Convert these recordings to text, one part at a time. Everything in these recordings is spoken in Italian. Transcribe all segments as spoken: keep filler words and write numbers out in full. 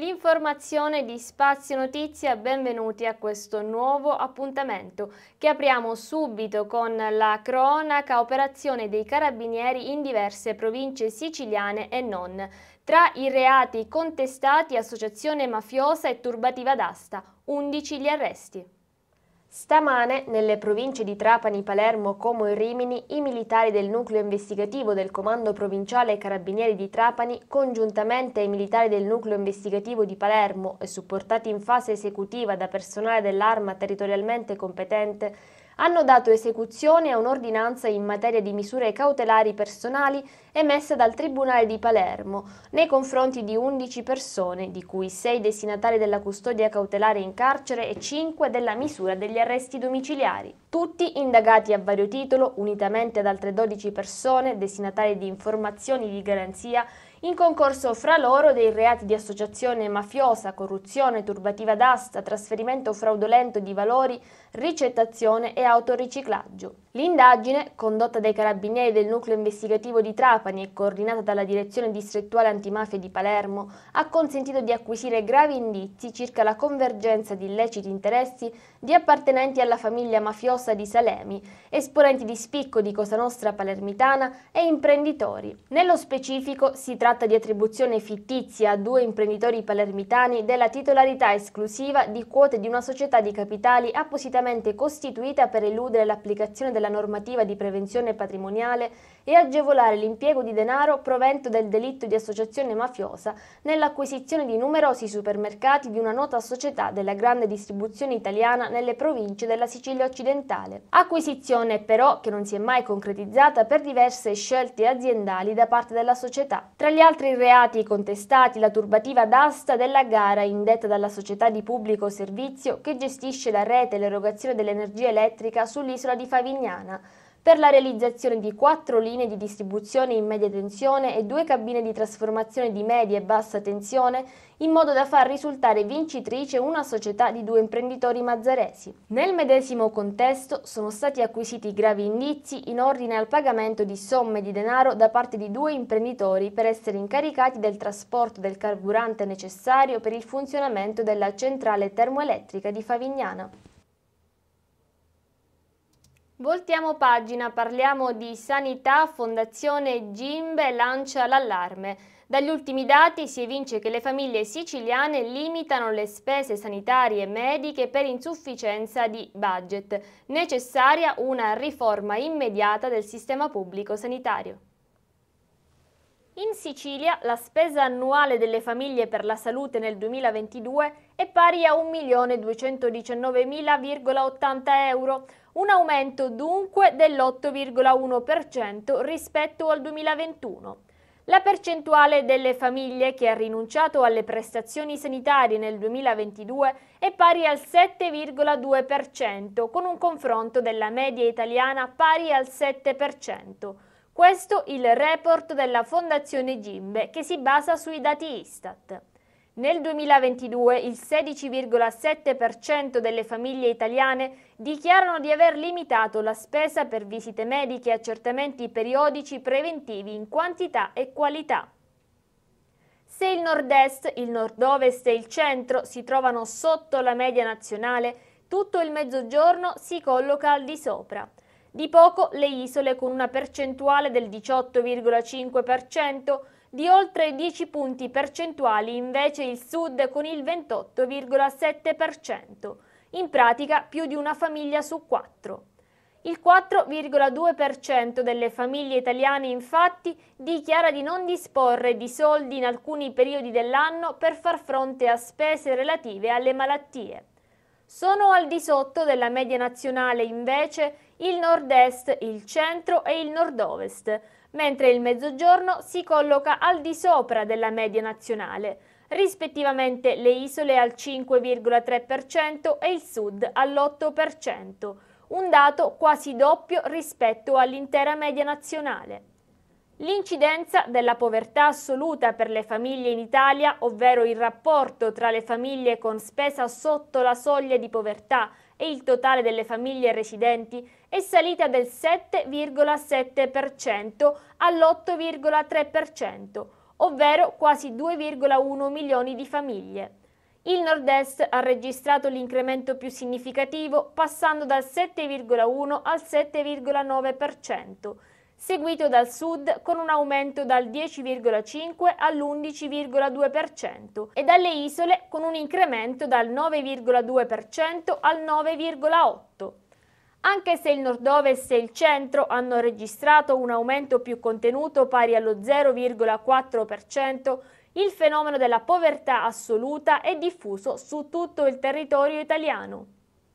L'informazione di Spazio Notizia, benvenuti a questo nuovo appuntamento che apriamo subito con la cronaca operazione dei carabinieri in diverse province siciliane e non. Tra i reati contestati associazione mafiosa e turbativa d'asta, undici gli arresti. Stamane, nelle province di Trapani, Palermo, Como e Rimini, i militari del nucleo investigativo del Comando Provinciale Carabinieri di Trapani, congiuntamente ai militari del nucleo investigativo di Palermo e supportati in fase esecutiva da personale dell'Arma territorialmente competente, hanno dato esecuzione a un'ordinanza in materia di misure cautelari personali emessa dal Tribunale di Palermo nei confronti di undici persone, di cui sei destinatari della custodia cautelare in carcere e cinque della misura degli arresti domiciliari. Tutti indagati a vario titolo, unitamente ad altre dodici persone, destinatarie di informazioni di garanzia, in concorso fra loro dei reati di associazione mafiosa, corruzione, turbativa d'asta, trasferimento fraudolento di valori, ricettazione e autoriciclaggio. L'indagine, condotta dai carabinieri del nucleo investigativo di Trapani e coordinata dalla Direzione Distrettuale Antimafia di Palermo, ha consentito di acquisire gravi indizi circa la convergenza di illeciti interessi di appartenenti alla famiglia mafiosa di Salemi, esponenti di spicco di Cosa Nostra palermitana e imprenditori. Nello specifico si tratta di attribuzione fittizia a due imprenditori palermitani della titolarità esclusiva di quote di una società di capitali appositamente costituita per eludere l'applicazione della normativa di prevenzione patrimoniale e agevolare l'impiego di denaro provento del delitto di associazione mafiosa nell'acquisizione di numerosi supermercati di una nota società della grande distribuzione italiana nelle province della Sicilia occidentale. Acquisizione però che non si è mai concretizzata per diverse scelte aziendali da parte della società. Tra gli altri reati contestati la turbativa d'asta della gara indetta dalla società di pubblico servizio che gestisce la rete e l'erogazione dell'energia elettrica sull'isola di Favignana per la realizzazione di quattro linee di distribuzione in media tensione e due cabine di trasformazione di media e bassa tensione, in modo da far risultare vincitrice una società di due imprenditori mazzaresi. Nel medesimo contesto sono stati acquisiti gravi indizi in ordine al pagamento di somme di denaro da parte di due imprenditori per essere incaricati del trasporto del carburante necessario per il funzionamento della centrale termoelettrica di Favignana. Voltiamo pagina, parliamo di sanità. Fondazione Gimbe lancia l'allarme. Dagli ultimi dati si evince che le famiglie siciliane limitano le spese sanitarie e mediche per insufficienza di budget. Necessaria una riforma immediata del sistema pubblico sanitario. In Sicilia la spesa annuale delle famiglie per la salute nel duemilaventidue è pari a un milione duecentodiciannovemila virgola ottanta euro, un aumento dunque dell'otto virgola uno per cento rispetto al duemilaventuno. La percentuale delle famiglie che ha rinunciato alle prestazioni sanitarie nel duemilaventidue è pari al sette virgola due per cento, con un confronto della media italiana pari al sette per cento. Questo il report della Fondazione Gimbe che si basa sui dati Istat. Nel duemilaventidue il sedici virgola sette per cento delle famiglie italiane dichiarano di aver limitato la spesa per visite mediche e accertamenti periodici preventivi in quantità e qualità. Se il nord-est, il nord-ovest e il centro si trovano sotto la media nazionale, tutto il mezzogiorno si colloca al di sopra. Di poco le isole con una percentuale del diciotto virgola cinque per cento, di oltre dieci punti percentuali invece il sud con il ventotto virgola sette per cento, in pratica più di una famiglia su quattro. Il quattro virgola due per cento delle famiglie italiane infatti dichiara di non disporre di soldi in alcuni periodi dell'anno per far fronte a spese relative alle malattie. Sono al di sotto della media nazionale invece il nord-est, il centro e il nord-ovest, mentre il mezzogiorno si colloca al di sopra della media nazionale, rispettivamente le isole al cinque virgola tre per cento e il sud all'otto per cento, un dato quasi doppio rispetto all'intera media nazionale. L'incidenza della povertà assoluta per le famiglie in Italia, ovvero il rapporto tra le famiglie con spesa sotto la soglia di povertà e il totale delle famiglie residenti, è salita del sette virgola sette per cento all'otto virgola tre per cento, ovvero quasi due virgola uno milioni di famiglie. Il nord-est ha registrato l'incremento più significativo, passando dal sette virgola uno al sette virgola nove per cento, seguito dal sud con un aumento dal dieci virgola cinque all'undici virgola due per cento e dalle isole con un incremento dal nove virgola due per cento al nove virgola otto per cento. Anche se il nord-ovest e il centro hanno registrato un aumento più contenuto pari allo zero virgola quattro per cento, il fenomeno della povertà assoluta è diffuso su tutto il territorio italiano.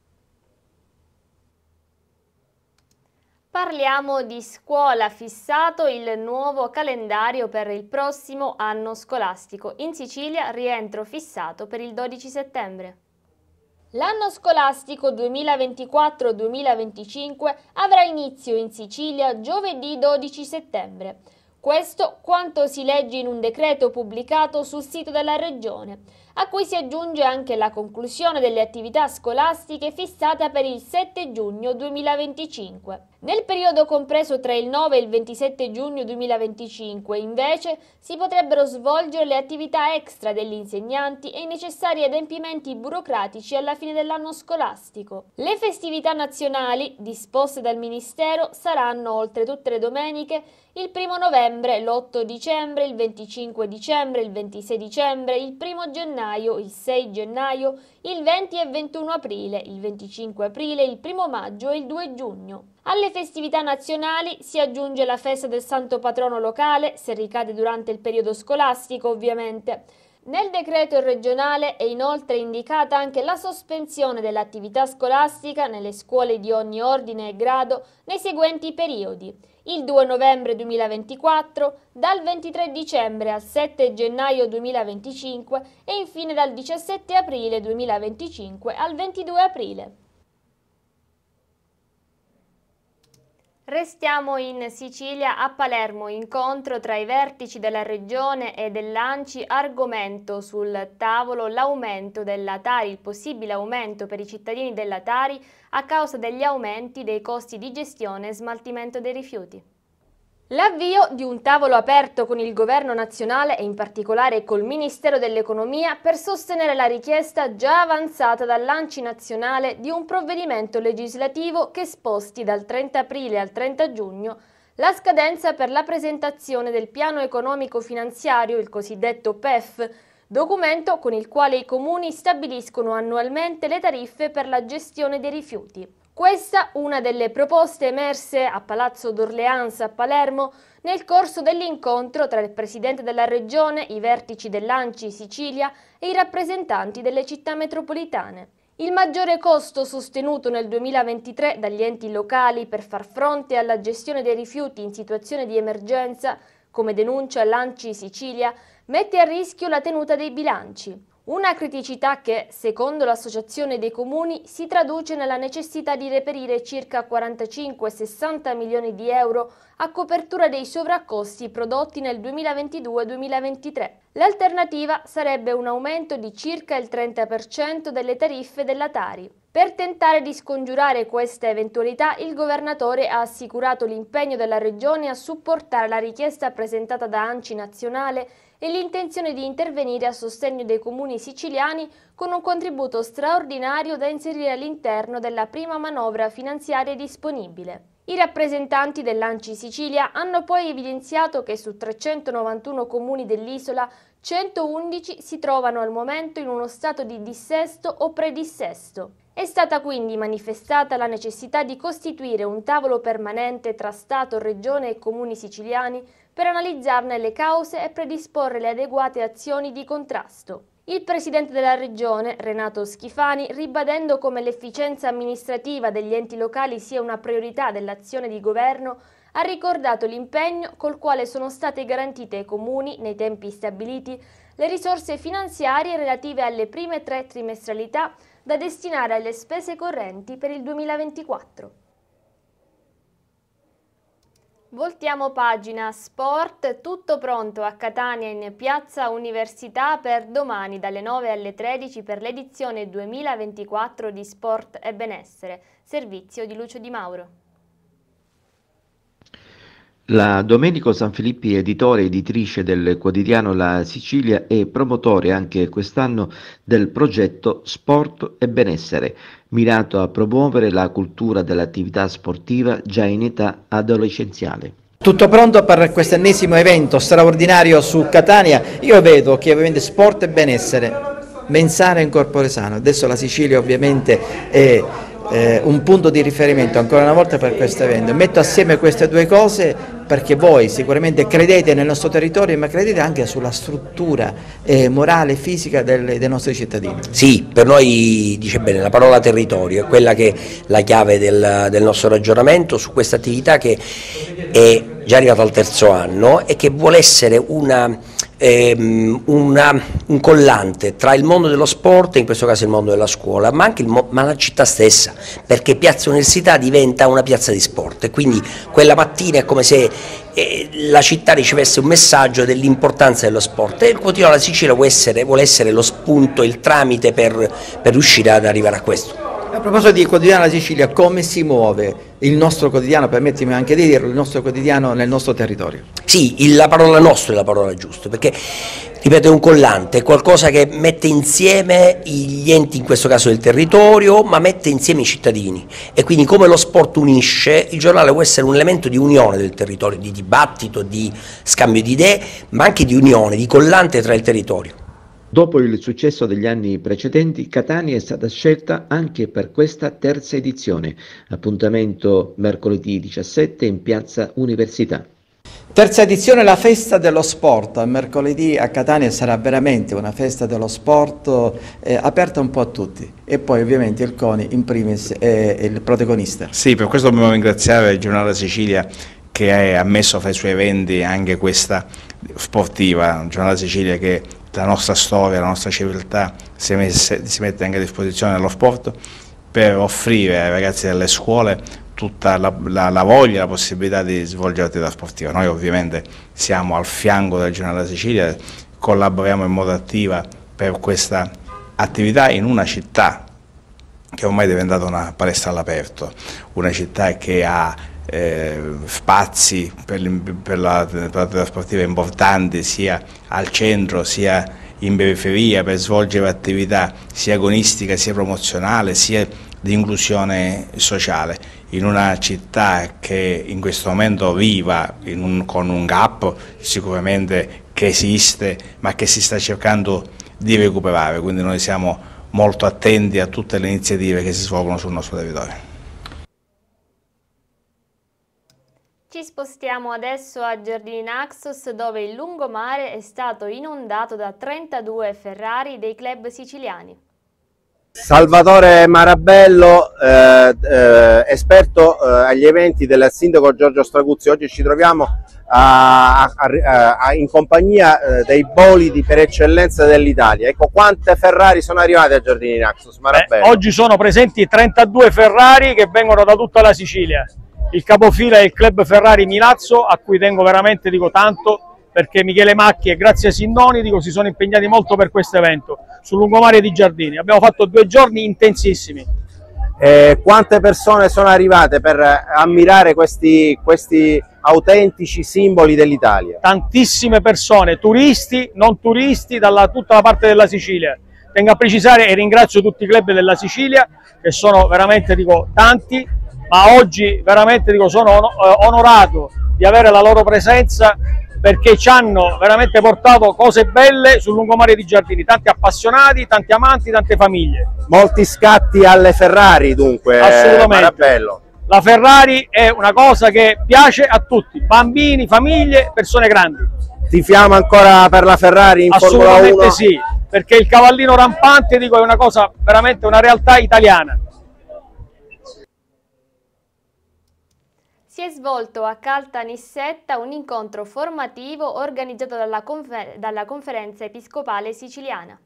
Parliamo di scuola, fissato il nuovo calendario per il prossimo anno scolastico. In Sicilia rientro fissato per il dodici settembre. L'anno scolastico duemilaventiquattro duemilaventicinque avrà inizio in Sicilia giovedì dodici settembre. Questo quanto si legge in un decreto pubblicato sul sito della Regione, a cui si aggiunge anche la conclusione delle attività scolastiche fissata per il sette giugno duemilaventicinque. Nel periodo compreso tra il nove e il ventisette giugno duemilaventicinque, invece, si potrebbero svolgere le attività extra degli insegnanti e i necessari adempimenti burocratici alla fine dell'anno scolastico. Le festività nazionali, disposte dal Ministero, saranno, oltre tutte le domeniche, il primo novembre, l'otto dicembre, il venticinque dicembre, il ventisei dicembre, il primo gennaio, il sei gennaio, il venti e ventuno aprile, il venticinque aprile, il primo maggio e il due giugno. Alle festività nazionali si aggiunge la festa del santo patrono locale, se ricade durante il periodo scolastico ovviamente. Nel decreto regionale è inoltre indicata anche la sospensione dell'attività scolastica nelle scuole di ogni ordine e grado nei seguenti periodi: il due novembre duemilaventiquattro, dal ventitré dicembre al sette gennaio duemilaventicinque e infine dal diciassette aprile duemilaventicinque al ventidue aprile. Restiamo in Sicilia, a Palermo, incontro tra i vertici della Regione e dell'ANCI, argomento sul tavolo l'aumento della Tari, il possibile aumento per i cittadini della Tari a causa degli aumenti dei costi di gestione e smaltimento dei rifiuti. L'avvio di un tavolo aperto con il Governo nazionale e in particolare col Ministero dell'Economia per sostenere la richiesta già avanzata dall'ANCI nazionale di un provvedimento legislativo che sposti dal trenta aprile al trenta giugno la scadenza per la presentazione del piano economico finanziario, il cosiddetto P E F, documento con il quale i comuni stabiliscono annualmente le tariffe per la gestione dei rifiuti. Questa una delle proposte emerse a Palazzo d'Orléans a Palermo nel corso dell'incontro tra il Presidente della Regione, i vertici dell'ANCI Sicilia e i rappresentanti delle città metropolitane. Il maggiore costo sostenuto nel duemilaventitré dagli enti locali per far fronte alla gestione dei rifiuti in situazione di emergenza, come denuncia l'ANCI Sicilia, mette a rischio la tenuta dei bilanci. Una criticità che, secondo l'Associazione dei Comuni, si traduce nella necessità di reperire circa quarantacinque sessanta milioni di euro a copertura dei sovraccosti prodotti nel duemilaventidue duemilaventitré. L'alternativa sarebbe un aumento di circa il trenta per cento delle tariffe della Tari. Per tentare di scongiurare questa eventualità, il governatore ha assicurato l'impegno della Regione a supportare la richiesta presentata da ANCI nazionale e l'intenzione di intervenire a sostegno dei comuni siciliani con un contributo straordinario da inserire all'interno della prima manovra finanziaria disponibile. I rappresentanti dell'ANCI Sicilia hanno poi evidenziato che su trecentonovantuno comuni dell'isola, centoundici si trovano al momento in uno stato di dissesto o predissesto. È stata quindi manifestata la necessità di costituire un tavolo permanente tra Stato, Regione e comuni siciliani per analizzarne le cause e predisporre le adeguate azioni di contrasto. Il Presidente della Regione, Renato Schifani, ribadendo come l'efficienza amministrativa degli enti locali sia una priorità dell'azione di governo, ha ricordato l'impegno col quale sono state garantite ai comuni, nei tempi stabiliti, le risorse finanziarie relative alle prime tre trimestralità da destinare alle spese correnti per il duemilaventiquattro. Voltiamo pagina sport, tutto pronto a Catania in Piazza Università per domani dalle nove alle tredici per l'edizione duemilaventiquattro di Sport e Benessere, servizio di Lucio Di Mauro. La Domenico Sanfilippi, editore e editrice del quotidiano La Sicilia, è promotore anche quest'anno del progetto Sport e Benessere, mirato a promuovere la cultura dell'attività sportiva già in età adolescenziale. Tutto pronto per questo ennesimo evento straordinario su Catania. Io vedo che ovviamente sport e benessere, mensare in corpore sano. Adesso la Sicilia ovviamente è eh, un punto di riferimento ancora una volta per questo evento. Metto assieme queste due cose perché voi sicuramente credete nel nostro territorio, ma credete anche sulla struttura eh, morale e fisica del, dei nostri cittadini. Sì, per noi, dice bene, la parola territorio è quella che è la chiave del, del nostro ragionamento su questa attività che è già arrivata al terzo anno e che vuole essere una, ehm, una, un collante tra il mondo dello sport, in questo caso il mondo della scuola, ma anche il, ma la città stessa, perché Piazza Università diventa una piazza di sport e quindi quella mattina è come se eh, la città ricevesse un messaggio dell'importanza dello sport e il quotidiano della Sicilia vuole essere, vuole essere lo spunto, il tramite per, per riuscire ad arrivare a questo. A proposito di quotidiano della Sicilia, come si muove il nostro quotidiano, permettimi anche di dirlo, il nostro quotidiano nel nostro territorio? Sì, il, la parola nostra è la parola giusta, perché ripeto è un collante, è qualcosa che mette insieme gli enti, in questo caso del territorio, ma mette insieme i cittadini e quindi come lo sport unisce, il giornale può essere un elemento di unione del territorio, di dibattito, di scambio di idee, ma anche di unione, di collante tra il territorio. Dopo il successo degli anni precedenti, Catania è stata scelta anche per questa terza edizione. Appuntamento mercoledì diciassette in Piazza Università. Terza edizione, la festa dello sport. Mercoledì a Catania sarà veramente una festa dello sport eh, aperta un po' a tutti. E poi ovviamente il CONI in primis è il protagonista. Sì, per questo dobbiamo ringraziare il Giornale Sicilia che ha messo fra i suoi eventi anche questa sportiva, il Giornale Sicilia che la nostra storia, la nostra civiltà si, messe, si mette anche a disposizione dello sport per offrire ai ragazzi delle scuole tutta la, la, la voglia, la possibilità di svolgere l'attività sportiva. Noi ovviamente siamo al fianco del Giornale Sicilia, collaboriamo in modo attivo per questa attività in una città che ormai è diventata una palestra all'aperto, una città che ha Eh, spazi per, per l'attività sportiva importanti sia al centro sia in periferia per svolgere attività sia agonistica sia promozionale sia di inclusione sociale in una città che in questo momento viva in un, con un gap sicuramente che esiste ma che si sta cercando di recuperare, quindi noi siamo molto attenti a tutte le iniziative che si svolgono sul nostro territorio. Ci spostiamo adesso a Giardini Naxos dove il lungomare è stato inondato da trentadue Ferrari dei club siciliani. Salvatore Marabello, eh, eh, esperto eh, agli eventi del sindaco Giorgio Straguzzi. Oggi ci troviamo a, a, a, in compagnia eh, dei bolidi per eccellenza dell'Italia. Ecco, quante Ferrari sono arrivate a Giardini Naxos, Marabello? Eh, oggi sono presenti trentadue Ferrari che vengono da tutta la Sicilia. Il capofila è il Club Ferrari Milazzo, a cui tengo veramente dico tanto, perché Michele Macchi e Grazia Sinnoni dico, si sono impegnati molto per questo evento sul lungomare di Giardini. Abbiamo fatto due giorni intensissimi. Eh, quante persone sono arrivate per ammirare questi, questi autentici simboli dell'Italia? Tantissime persone, turisti, non turisti, da tutta la parte della Sicilia. Tengo a precisare e ringrazio tutti i club della Sicilia, che sono veramente dico, tanti, ma oggi veramente dico, sono onorato di avere la loro presenza perché ci hanno veramente portato cose belle sul lungomare di Giardini, tanti appassionati, tanti amanti, tante famiglie. Molti scatti alle Ferrari dunque. Assolutamente. Marabello. La Ferrari è una cosa che piace a tutti, bambini, famiglie, persone grandi. Tifiamo ancora per la Ferrari in Formula uno? Assolutamente sì, perché il cavallino rampante dico, è una cosa veramente una realtà italiana. Si è svolto a Caltanissetta un incontro formativo organizzato dalla, confer- dalla Conferenza Episcopale Siciliana.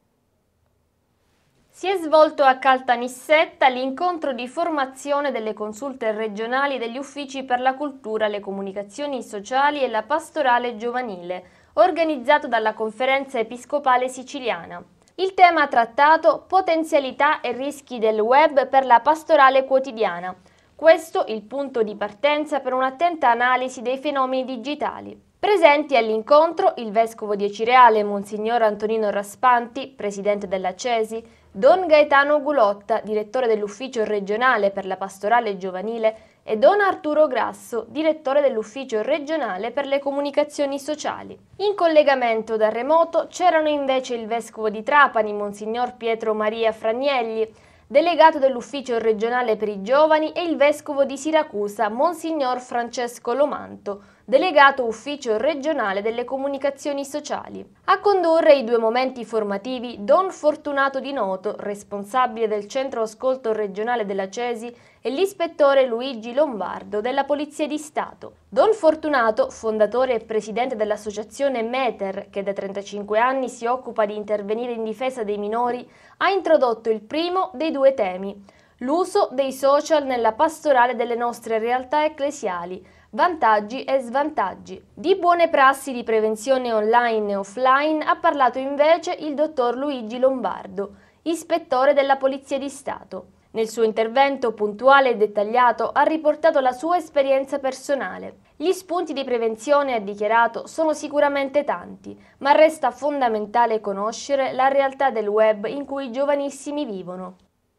Si è svolto a Caltanissetta l'incontro di formazione delle consulte regionali degli uffici per la cultura, le comunicazioni sociali e la pastorale giovanile, organizzato dalla Conferenza Episcopale Siciliana. Il tema trattato: potenzialità e rischi del web per la pastorale quotidiana. Questo il punto di partenza per un'attenta analisi dei fenomeni digitali. Presenti all'incontro il Vescovo di Acireale, Monsignor Antonino Raspanti, Presidente della Cesi, Don Gaetano Gulotta, Direttore dell'Ufficio Regionale per la Pastorale Giovanile, e Don Arturo Grasso, Direttore dell'Ufficio Regionale per le Comunicazioni Sociali. In collegamento da remoto c'erano invece il Vescovo di Trapani, Monsignor Pietro Maria Fragnelli, Delegato dell'Ufficio Regionale per i Giovani, e il Vescovo di Siracusa, Monsignor Francesco Lomanto, Delegato Ufficio Regionale delle Comunicazioni Sociali. A condurre i due momenti formativi Don Fortunato Di Noto, responsabile del Centro Ascolto Regionale della Cesi, e l'ispettore Luigi Lombardo della Polizia di Stato. Don Fortunato, fondatore e presidente dell'associazione Meter, che da trentacinque anni si occupa di intervenire in difesa dei minori, ha introdotto il primo dei due temi: l'uso dei social nella pastorale delle nostre realtà ecclesiali, vantaggi e svantaggi. Di buone prassi di prevenzione online e offline ha parlato invece il dottor Luigi Lombardo, ispettore della Polizia di Stato. Nel suo intervento puntuale e dettagliato ha riportato la sua esperienza personale. Gli spunti di prevenzione, ha dichiarato, sono sicuramente tanti, ma resta fondamentale conoscere la realtà del web in cui i giovanissimi vivono.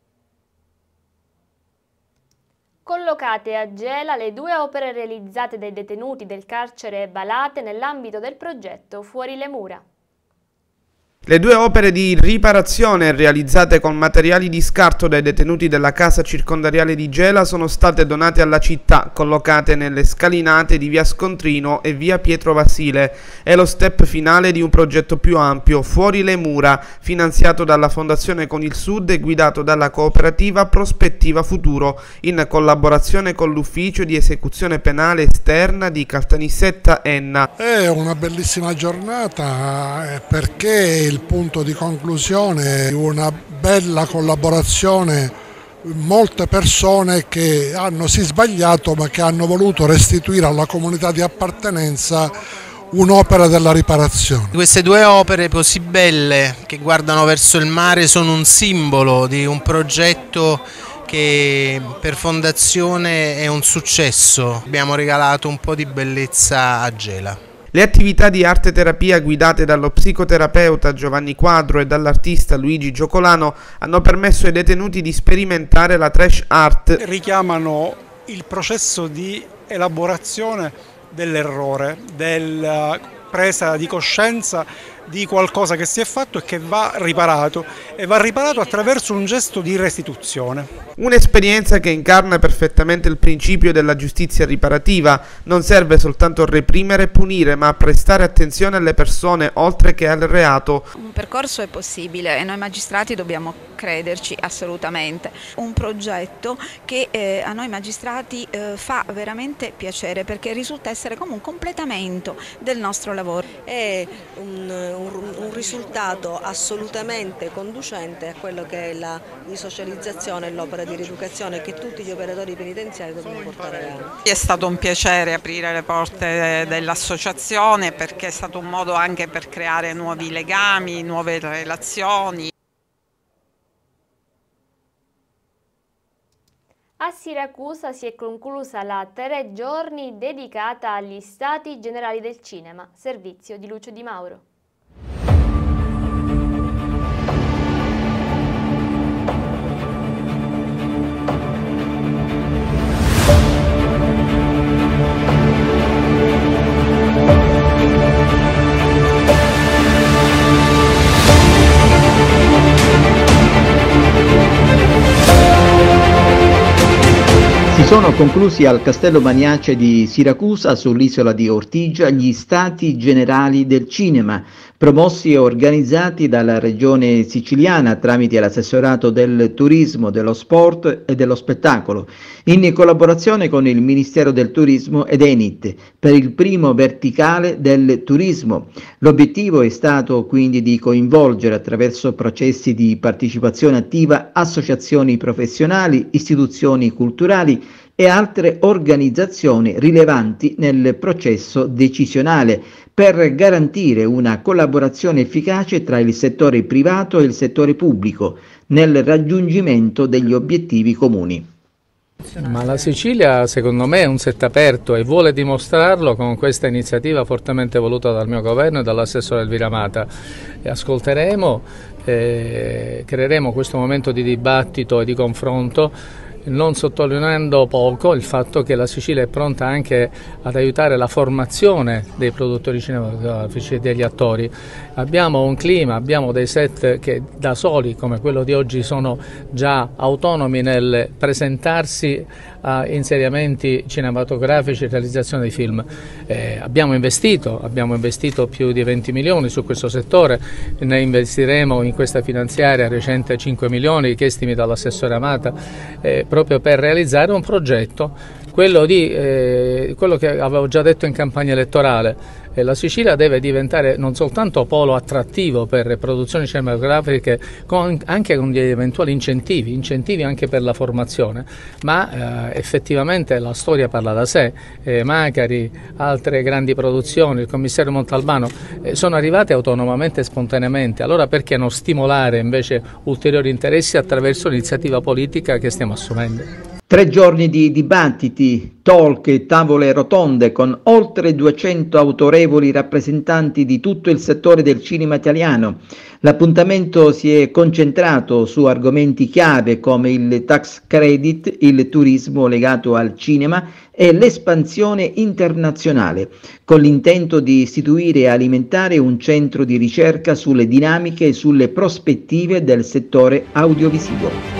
Collocate a Gela le due opere realizzate dai detenuti del carcere Balate nell'ambito del progetto Fuori le Mura. Le due opere di riparazione realizzate con materiali di scarto dai detenuti della casa circondariale di Gela sono state donate alla città, collocate nelle scalinate di via Scontrino e via Pietro Vasile. È lo step finale di un progetto più ampio, Fuori le Mura, finanziato dalla Fondazione Con il Sud e guidato dalla cooperativa Prospettiva Futuro, in collaborazione con l'Ufficio di Esecuzione Penale Esterna di Caltanissetta Enna. È una bellissima giornata perché il punto di conclusione è una bella collaborazione, molte persone che hanno sì sbagliato ma che hanno voluto restituire alla comunità di appartenenza un'opera della riparazione. Queste due opere così belle che guardano verso il mare sono un simbolo di un progetto che per Fondazione è un successo. Abbiamo regalato un po' di bellezza a Gela. Le attività di arte terapia guidate dallo psicoterapeuta Giovanni Quadro e dall'artista Luigi Giocolano hanno permesso ai detenuti di sperimentare la trash art. Richiamano il processo di elaborazione dell'errore, della presa di coscienza di qualcosa che si è fatto e che va riparato, e va riparato attraverso un gesto di restituzione. Un'esperienza che incarna perfettamente il principio della giustizia riparativa. Non serve soltanto reprimere e punire, ma prestare attenzione alle persone oltre che al reato. Un percorso è possibile e noi magistrati dobbiamo crederci assolutamente. Un progetto che eh, a noi magistrati eh, fa veramente piacere, perché risulta essere come un completamento del nostro lavoro. È un un risultato assolutamente conducente a quello che è la risocializzazione e l'opera di rieducazione che tutti gli operatori penitenziari dobbiamo portare avanti. È stato un piacere aprire le porte dell'associazione, perché è stato un modo anche per creare nuovi legami, nuove relazioni. A Siracusa si è conclusa la tre giorni dedicata agli Stati Generali del Cinema, servizio di Lucio Di Mauro. Si sono conclusi al Castello Maniace di Siracusa, sull'isola di Ortigia, gli Stati Generali del Cinema, promossi e organizzati dalla Regione Siciliana tramite l'assessorato del Turismo, dello Sport e dello Spettacolo, in collaborazione con il Ministero del Turismo ed Enit, per il primo verticale del turismo. L'obiettivo è stato quindi di coinvolgere attraverso processi di partecipazione attiva associazioni professionali, istituzioni culturali e altre organizzazioni rilevanti nel processo decisionale, per garantire una collaborazione efficace tra il settore privato e il settore pubblico nel raggiungimento degli obiettivi comuni. Ma la Sicilia secondo me è un set aperto e vuole dimostrarlo con questa iniziativa fortemente voluta dal mio governo e dall'assessore Elvira Mata. E ascolteremo, eh, creeremo questo momento di dibattito e di confronto, non sottolineando poco il fatto che la Sicilia è pronta anche ad aiutare la formazione dei produttori cinematografici e degli attori. Abbiamo un clima, abbiamo dei set che da soli, come quello di oggi, sono già autonomi nel presentarsi a insediamenti cinematografici e realizzazione di film. Eh, abbiamo investito, abbiamo investito più di venti milioni su questo settore, ne investiremo in questa finanziaria recente cinque milioni richiestimi dall'assessore Amata, eh, proprio per realizzare un progetto, quello, di, eh, quello che avevo già detto in campagna elettorale. Eh, la Sicilia deve diventare non soltanto polo attrattivo per produzioni cinematografiche, con, anche con degli eventuali incentivi, incentivi anche per la formazione, ma eh, effettivamente la storia parla da sé. eh, Macari, altre grandi produzioni, il commissario Montalbano eh, sono arrivate autonomamente e spontaneamente, allora perché non stimolare invece ulteriori interessi attraverso l'iniziativa politica che stiamo assumendo? Tre giorni di dibattiti, talk e tavole rotonde con oltre duecento autorevoli rappresentanti di tutto il settore del cinema italiano. L'appuntamento si è concentrato su argomenti chiave come il tax credit, il turismo legato al cinema e l'espansione internazionale, con l'intento di istituire e alimentare un centro di ricerca sulle dinamiche e sulle prospettive del settore audiovisivo.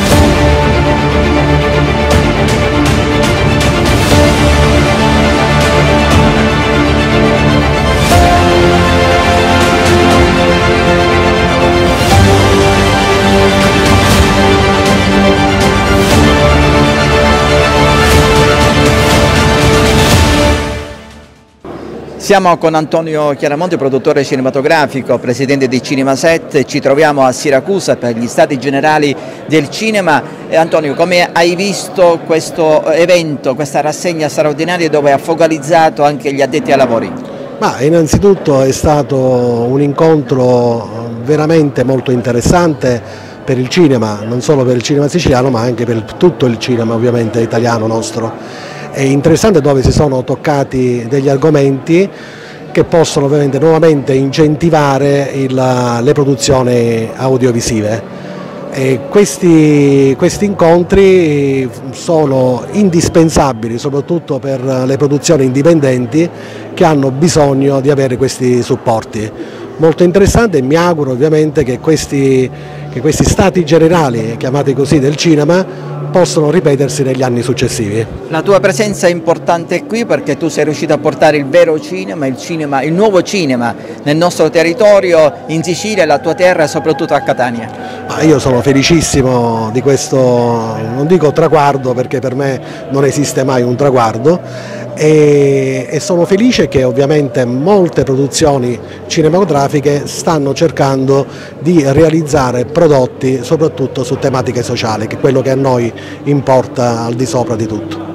Siamo con Antonio Chiaramonte, produttore cinematografico, presidente di Cinema Set. Ci troviamo a Siracusa per gli Stati Generali del Cinema. E Antonio, come hai visto questo evento, questa rassegna straordinaria dove ha focalizzato anche gli addetti ai lavori? Ma innanzitutto è stato un incontro veramente molto interessante per il cinema, non solo per il cinema siciliano ma anche per tutto il cinema ovviamente italiano nostro. È interessante dove si sono toccati degli argomenti che possono ovviamente nuovamente incentivare il, le produzioni audiovisive. E questi, questi incontri sono indispensabili soprattutto per le produzioni indipendenti che hanno bisogno di avere questi supporti. Molto interessante e mi auguro ovviamente che questi, che questi stati generali, chiamati così, del cinema possono ripetersi negli anni successivi. La tua presenza è importante qui perché tu sei riuscito a portare il vero cinema, il, cinema, il nuovo cinema nel nostro territorio, in Sicilia, la tua terra e soprattutto a Catania. Ah, io sono felicissimo di questo, non dico traguardo perché per me non esiste mai un traguardo, e, e sono felice che ovviamente molte produzioni cinematografiche stanno cercando di realizzare prodotti soprattutto su tematiche sociali, che è quello che a noi importa al di sopra di tutto.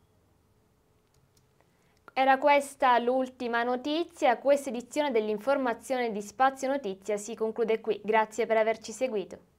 Era questa l'ultima notizia. Questa edizione dell'informazione di Spazio Notizia si conclude qui. Grazie per averci seguito.